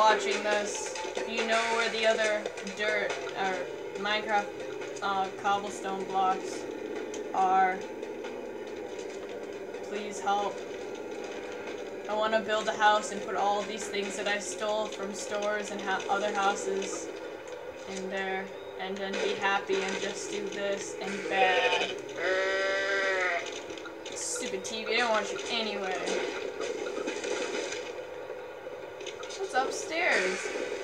watching this, if you know where the other dirt or Minecraft cobblestone blocks are, please help. I want to build a house and put all these things that I stole from stores and other houses in there, and then be happy and just do this and bad. Stupid TV, I don't want you anyway. What's upstairs?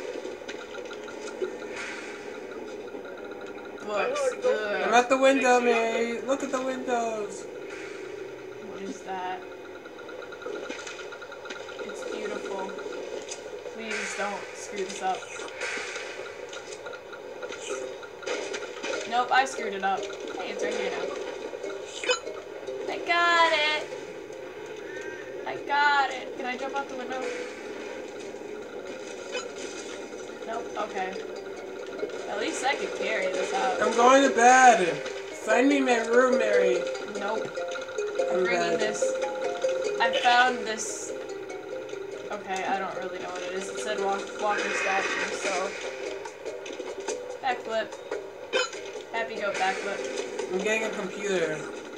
Books. Ugh. I'm at the window, Mary. Look at the windows. What is that? It's beautiful. Please don't screw this up. Nope, I screwed it up. Hey, it's right here now. I got it! I got it! Can I jump out the window? Nope, okay. At least I could carry this out. I'm going to bed. Find me my room, Mary. Nope. I'm bringing this. I found this. Okay, I don't really know what it is. It said walker statue, so. Backflip. Happy goat backflip. I'm getting a computer.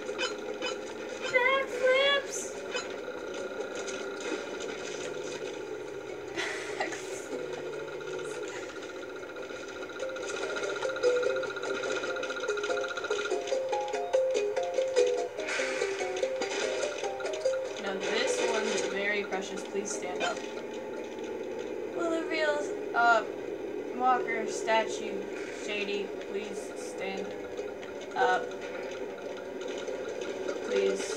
Backflips! Now this one's very precious. Please stand up. Will the real Walker statue Shady please stand up? Please.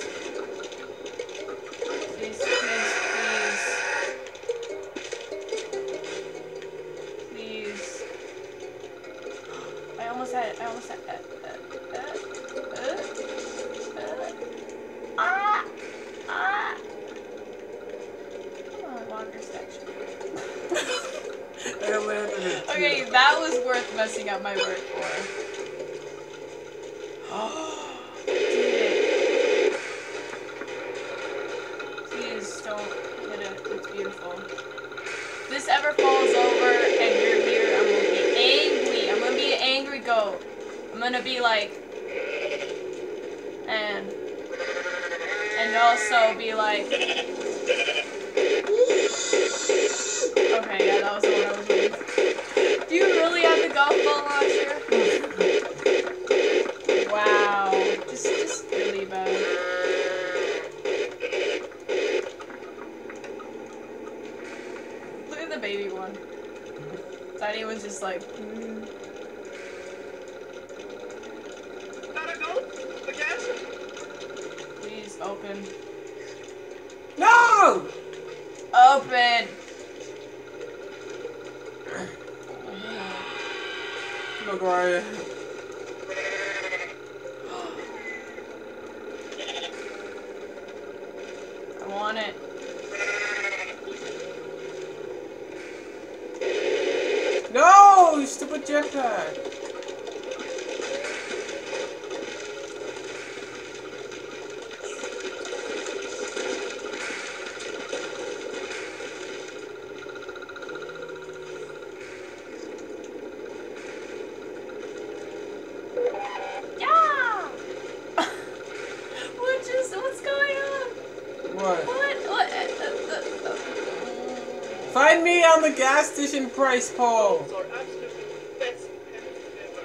Please, please, please. Please. I almost had it. Come on, Walker statue. I landed it too. Okay, that was worth messing up my work for. Please don't hit it. It's beautiful. If this ever falls over and you're here, I'm gonna be angry. I'm gonna be an angry goat. I'm gonna be like, and also be like, okay, yeah, that was the one I was waiting for. Do you really have the golf ball launcher? Wow, just really bad. Look at the baby one. Tiny was just like, Gotta go again? Please open. No! Open! Look, Ryan. I want it. No! You stupid jetpack. Yeah! What's going on? What? What? Find me on the gas station price pole. Those are absolutely best pens ever.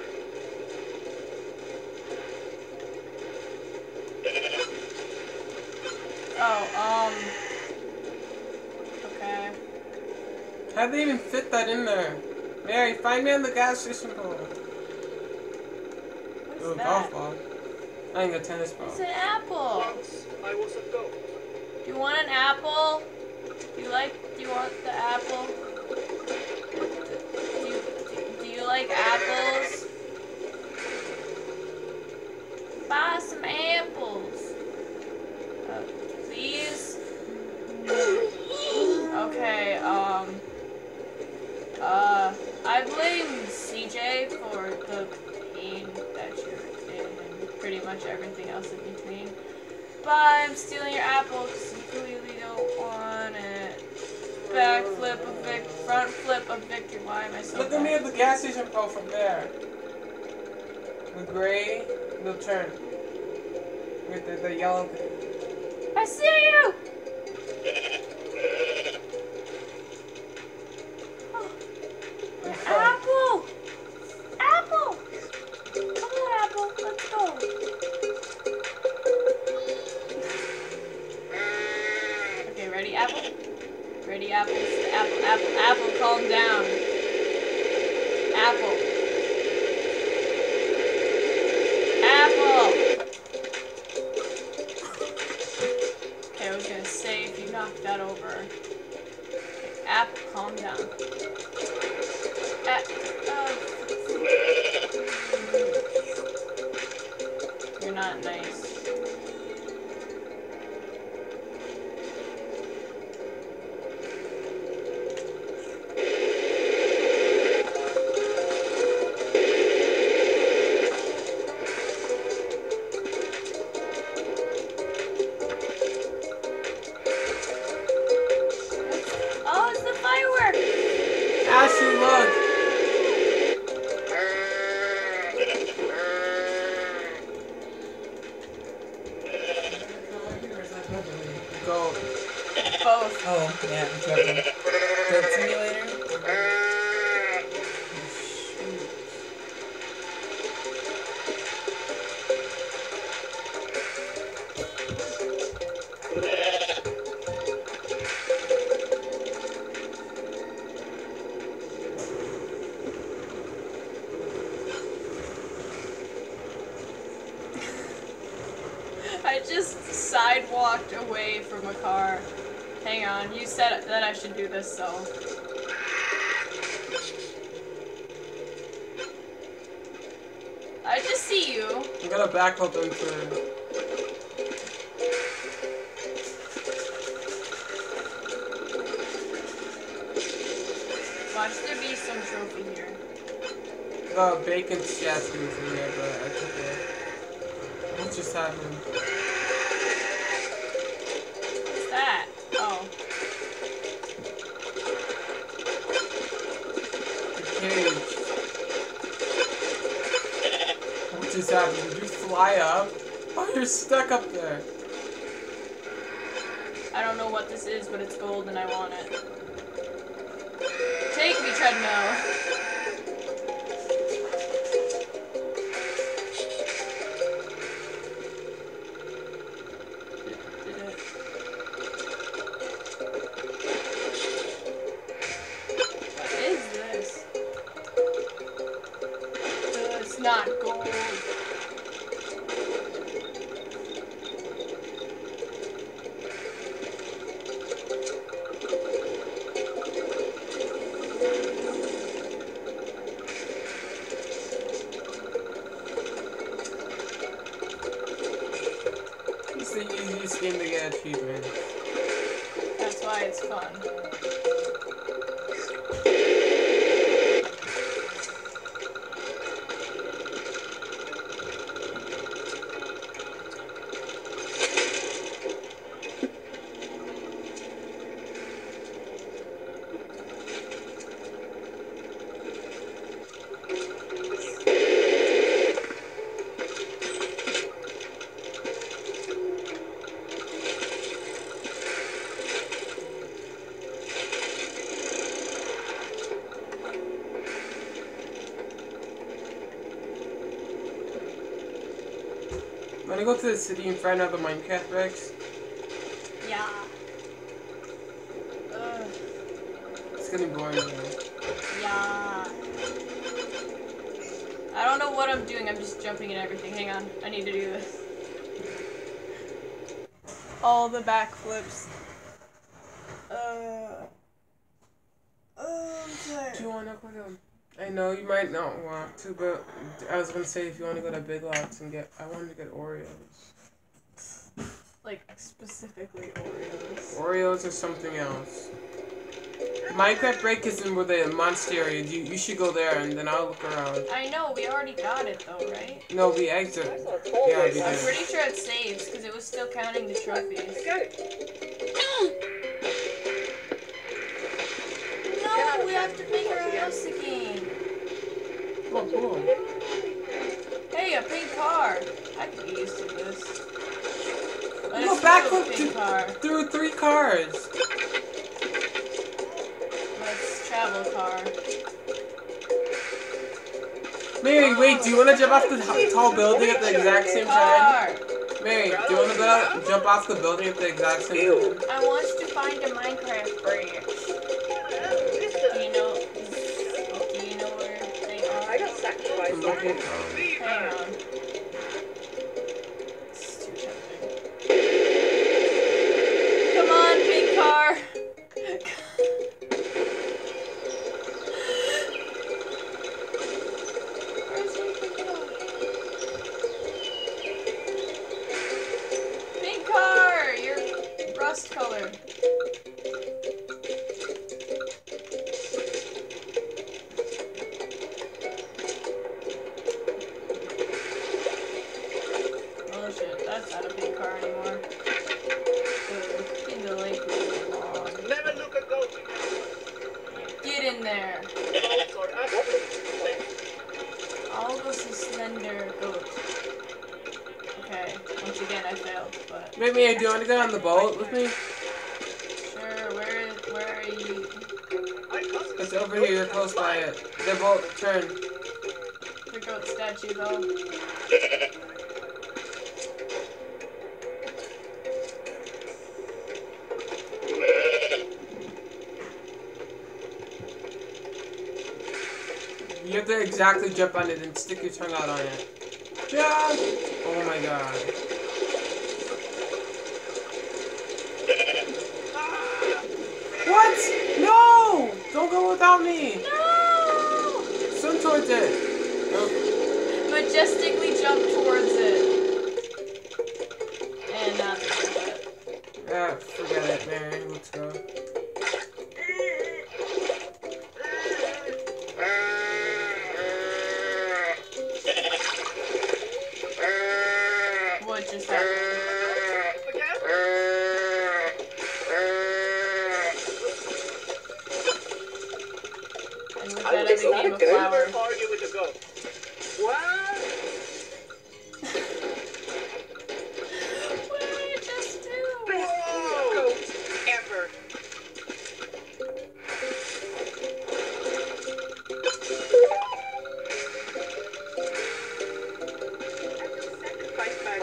Oh, okay. How'd they even fit that in there? Mary, find me on the gas station pole. What's Ooh, that? golf ball. I think a tennis ball. It's an apple. Once I was a goat. Do you want an apple? Do you want the apple? Do you like apples? Buy some apples. Please? Okay, I blame CJ for the pain that you're in and pretty much everything else in between. But I'm stealing your apple because you clearly don't want it. Backflip a victory. Front flip of victory. Why am I so Look at me bad? at the gas station pole from there. The gray, the turn. With the yellow thing. I see you! Apple! Apple! Come on, Apple. Let's go. Okay, ready, Apple? Ready, Apple? Apple, calm down. Apple. Apple! Okay, I was gonna say if you knock that over. Okay, Apple, calm down. You're not nice. Oh, it's the firework! Ashley, look! Go. Both. Oh, yeah, I'm trouble. Goat simulator? I just sidewalked away from a car. Hang on, you said that I should do this, so. I just see you. I'm gonna back up into. Watch there be some trophy here. The bacon statue was in there, but I took it. What just happened? What's that? Oh. The cage. What just happened? Did you fly up? Oh, you're stuck up there. I don't know what this is, but it's gold and I want it. Take me, treadmill. What is this? It's not gold. It's the easiest game to get achievements. That's why it's fun. Wanna go to the city and find out the Minecraft Rex? Yeah. Ugh. It's getting boring here. Yeah. I don't know what I'm doing. I'm just jumping in everything. Hang on. I need to do this. All the backflips. I'm tired. Do you wanna go to... I know you might not want to, but I was gonna say if you wanna go to Big Lots and get... I wanted to get Oreos. Like, specifically Oreos. Oreos or something else. Minecraft Break is in where the monster area. You should go there and then I'll look around. I know, we already got it though, right? No, the exit. Yeah, we I'm did. pretty sure it saves, because it was still counting the trophies. I got it. No! have to make her house again. Oh, cool. Hey, a pink car. I could get used to this. Go Let's back do a up pink car. through 3 cars. Let's travel car. Mary, wait, do you want to jump off the tall building at the exact same time? Car. Mary, do you want to jump off the building at the exact same time? I want to find a Minecraft bridge. Do you know where they I are? got sacrificed. I'm looking. Hang on. It's too tempting. Come on, pink car. Where's the pink car? Pink car, you're rust colored. Oh shit, that's not a pink car anymore. In the lake we belong. Never look a goat. Get in there. Goats are absolute. I'll go see Slender Goat. Okay, once again I failed, but Wait, Mary, do you want to go on the boat with me? sure, where are you? It's over here, you're close by it. The boat, turn. The goat statue though. You have to exactly jump on it and stick your tongue out on it. Jump! Oh my god. What? No! Don't go without me! No! Swim towards it. Oh, Majestically jump towards it. And not the yeah, forget it, Mary. Let's go. What just happened? Again? And with that I became a flower. Never argue with the goat. What? What did I just do? Best goat ever. Sacrifice bag.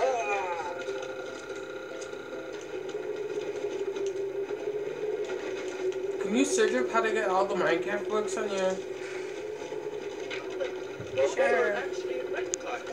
Can you search up how to get all the Minecraft books on your... Sure. Actually,